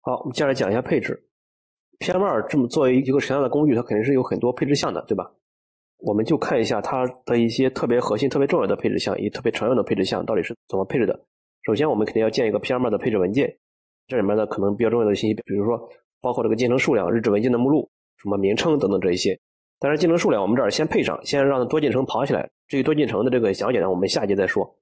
好，我们接下来讲一下配置。PM2 这么作为一个常用的工具，它肯定是有很多配置项的，对吧？我们就看一下它的一些特别核心、特别重要的配置项，以及特别常用的配置项到底是怎么配置的。首先，我们肯定要建一个 PM2 的配置文件，这里面呢可能比较重要的信息，比如说包括这个进程数量、日志文件的目录、什么名称等等这一些。但是进程数量我们这儿先配上，先让多进程跑起来。至于多进程的这个讲解呢，我们下节再说。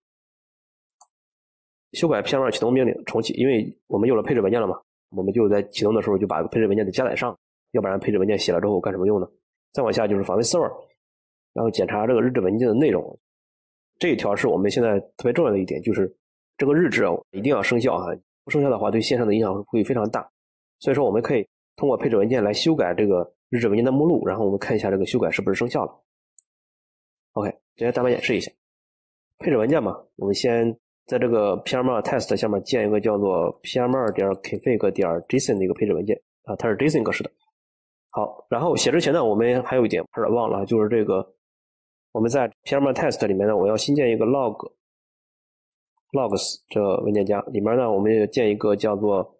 修改 PM2 启动命令重启，因为我们有了配置文件了嘛，我们就在启动的时候就把配置文件得加载上，要不然配置文件写了之后干什么用呢？再往下就是访问 server， 然后检查这个日志文件的内容。这一条是我们现在特别重要的一点，就是这个日志一定要生效啊，不生效的话对线上的影响会非常大。所以说我们可以通过配置文件来修改这个日志文件的目录，然后我们看一下这个修改是不是生效了。OK， 直接单板演示一下。配置文件嘛，我们先在这个 PM2 test 下面建一个叫做 PM2.config.json 的一个配置文件啊，它是 JSON 格式的。好，然后写之前呢，我们还有一点忘了，就是这个我们在 PM2 test 里面呢，我要新建一个 logs 这个文件夹，里面呢我们也建一个叫做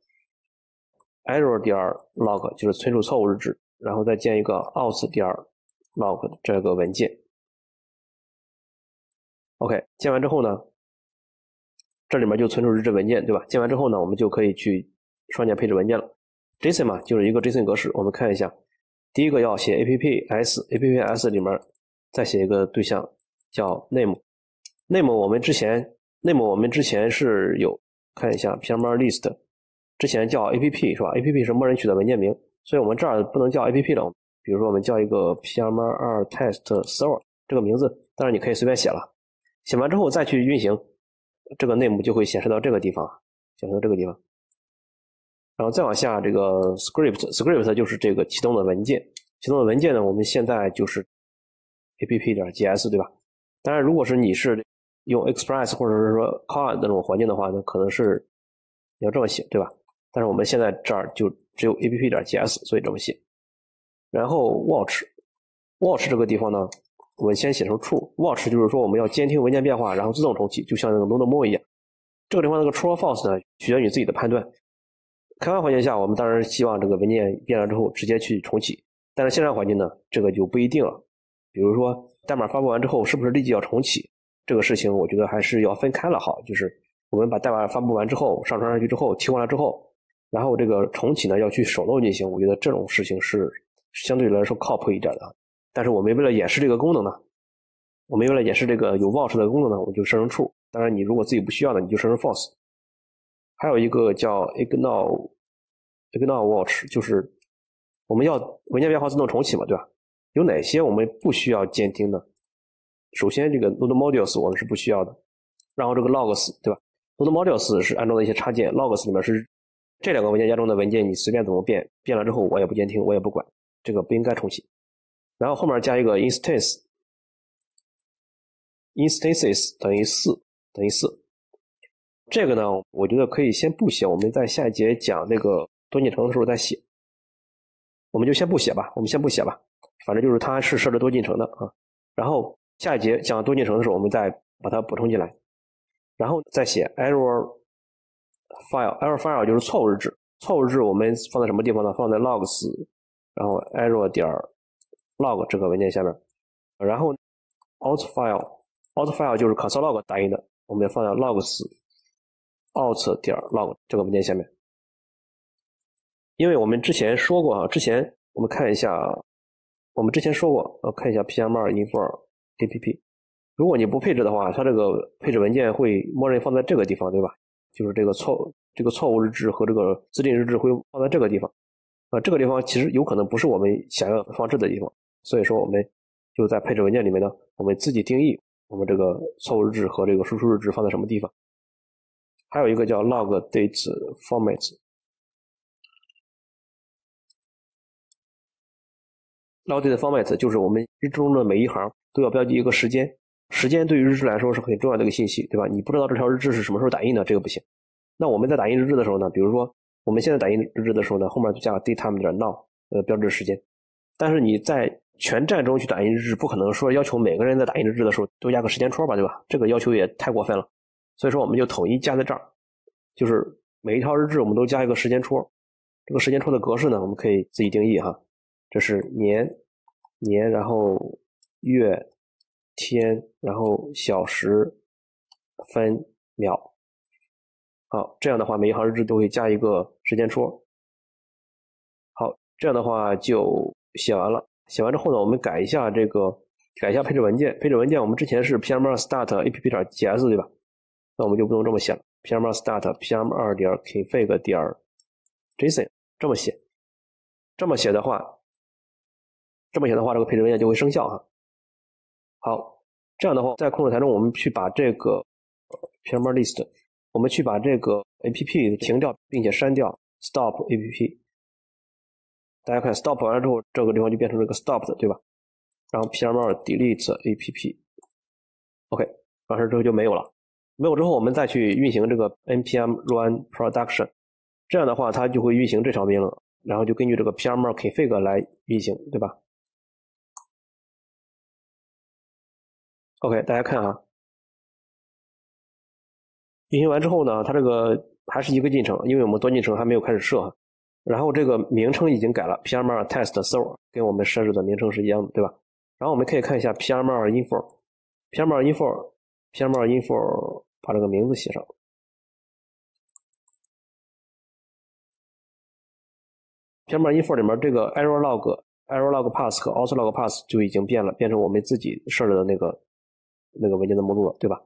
error.log， 就是存储错误日志，然后再建一个 auth.log 这个文件。OK， 建完之后呢，这里面就存储日志文件，对吧？建完之后呢，我们就可以去双键配置文件了。JSON 嘛，就是一个 JSON 格式。我们看一下，第一个要写 apps 里面再写一个对象叫 name。name 我们之前是有看一下 PM2 list， 之前叫 app 是吧 ？app 是默认取的文件名，所以我们这儿不能叫 app 了。比如说我们叫一个 PM2 test server 这个名字，当然你可以随便写了。写完之后再去运行，这个 name 就会显示到这个地方，然后再往下这个 script 就是这个启动的文件。启动的文件呢，我们现在就是 app.js 对吧？当然如果是你是用 Express 或者是说 Cloud 那种环境的话呢，可能是你要这么写对吧？但是我们现在这儿就只有 app.js， 所以这么写。然后 watch 这个地方呢，我们先写成 true。watch 就是说我们要监听文件变化，然后自动重启，就像那个 node more 一样。这个地方那个 true or false 呢，取决于你自己的判断。开发环境下，我们当然希望这个文件变了之后直接去重启，但是线上环境呢，这个就不一定了。比如说代码发布完之后是不是立即要重启，这个事情我觉得还是要分开了好，就是我们把代码发布完之后上传上去之后提完了之后，然后这个重启呢要去手动进行，我觉得这种事情是相对来说靠谱一点的。但是我们为了演示这个功能呢，我们为了演示这个有 watch 的功能呢，我就设成 true。当然你如果自己不需要的，你就设成 false。还有一个叫 ignore watch， 就是我们要文件变化自动重启嘛，对吧？有哪些我们不需要监听的？首先这个 node modules 我们是不需要的，然后这个 logs 对吧？ node modules 是安装的一些插件， logs 里面是这两个文件夹中的文件，你随便怎么变了之后我也不监听，我也不管，这个不应该重启。然后后面加一个 instances 等于4，这个呢我觉得可以先不写，我们在下一节讲那个多进程的时候再写，我们就先不写吧，反正就是它是设置多进程的啊。然后下一节讲多进程的时候我们再把它补充进来，然后再写 error file 就是错误日志。错误日志我们放在什么地方呢？放在 logs 然后 error.log 这个文件下面，然后 out file 就是 console.log 打印的，我们放在 logs out.log 这个文件下面。因为我们之前说过我们看一下，看一下 PM2 info app。如果你不配置的话，它这个配置文件会默认放在这个地方，对吧？就是这个错误日志和这个自定日志会放在这个地方。这个地方其实有可能不是我们想要放置的地方，所以说我们就在配置文件里面呢，我们自己定义我们这个错误日志和这个输出日志放在什么地方。还有一个叫 log date format。log date format 就是我们日志中的每一行都要标记一个时间，时间对于日志来说是很重要的一个信息，对吧？你不知道这条日志是什么时候打印的，这个不行。那我们在打印日志的时候呢，比如说我们现在打印日志的时候呢，后面就加个 datetime.now 标志时间。但是你在全站中去打印日志，不可能说要求每个人在打印日志的时候都加个时间戳吧，对吧？这个要求也太过分了。所以说我们就统一加在这儿，就是每一条日志我们都加一个时间戳， 这个时间戳的格式呢，我们可以自己定义哈。这是年，然后月、天，然后小时、分、秒。好，这样的话每一行日志都会加一个时间戳。好，这样的话就写完了。写完之后呢，我们改一下配置文件。配置文件我们之前是 PM2 start app.gs 对吧？那我们就不用这么写了。PM2 start PM2.config.json 这么写。这么写的话，这个配置文件就会生效哈。好，这样的话，在控制台中，我们去把这个PM2 list， 我们去把这个 app 停掉，并且删掉 stop app。大家看 stop 完了之后，这个地方就变成这个 stopped 对吧？然后 PM2 delete app。OK， 完事之后就没有了。没有之后，我们再去运行这个 npm run production， 这样的话它就会运行这条命令，然后就根据这个 PM2 config 来运行，对吧 ？OK， 大家看啊，运行完之后呢，它这个还是一个进程，因为我们多进程还没有开始设。然后这个名称已经改了 ，PM2 test server 跟我们设置的名称是一样的，对吧？然后我们可以看一下 PM2 info， 把这个名字写上。PM2 info 里面这个 error log path 和 auto log path 就已经变了，变成我们自己设置的那个文件的目录了，对吧？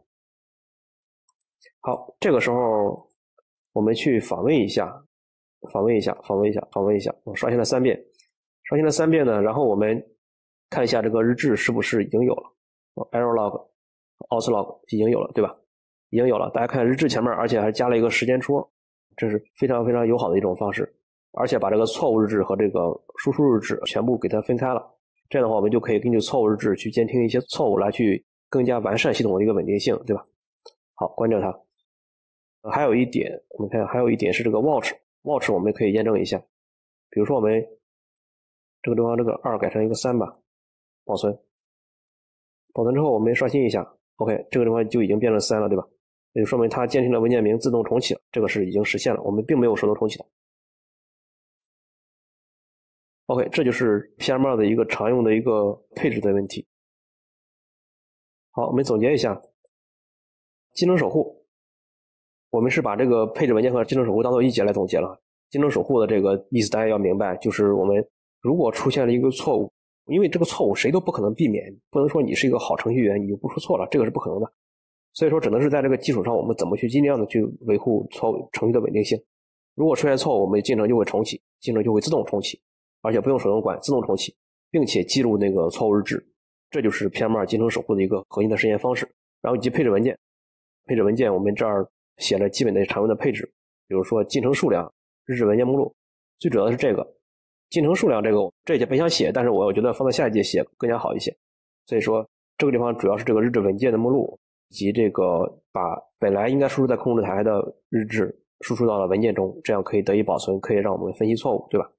好，这个时候我们去访问一下，我刷新了3遍，呢，然后我们看一下这个日志是不是已经有了 error log、auto log 已经有了，对吧？已经有了，大家看日志前面，而且还加了一个时间戳，这是非常非常友好的一种方式，而且把这个错误日志和这个输出日志全部给它分开了。这样的话，我们就可以根据错误日志去监听一些错误，来去更加完善系统的一个稳定性，对吧？好，关掉它。还有一点，我们看，还有一点是这个 watch 我们可以验证一下。比如说我们这个地方这个2改成一个3吧，保存之后我们刷新一下 ，OK， 这个地方就已经变成3了，对吧？也就说明它监听的文件名自动重启了，这个是已经实现了，我们并没有手动重启的。OK， 这就是 PM2 的一个常用的一个配置的问题。好，我们总结一下，技能守护，我们是把这个配置文件和技能守护当做一节来总结了。技能守护的这个意思大家要明白，就是我们如果出现了一个错误，因为这个错误谁都不可能避免，不能说你是一个好程序员你就不出错了，这个是不可能的。所以说只能是在这个基础上，我们怎么去尽量的去维护程序的稳定性。如果出现错误，我们进程就会重启，进程就会自动重启，而且不用手动管，自动重启，并且记录那个错误日志。这就是 PM2 进程守护的一个核心的实现方式。然后以及配置文件，我们这儿写了基本的常用的配置，比如说进程数量、日志文件目录。最主要的是这个进程数量，这一节不想写，但是我觉得放在下一节写更加好一些。所以说这个地方主要是这个日志文件的目录，以及这个把本来应该输出在控制台的日志输出到了文件中，这样可以得以保存，可以让我们分析错误，对吧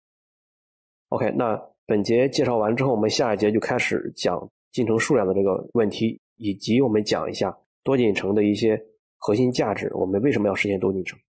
？OK， 那本节介绍完之后，我们下一节就开始讲进程数量的这个问题，以及我们讲一下多进程的一些核心价值，我们为什么要实现多进程。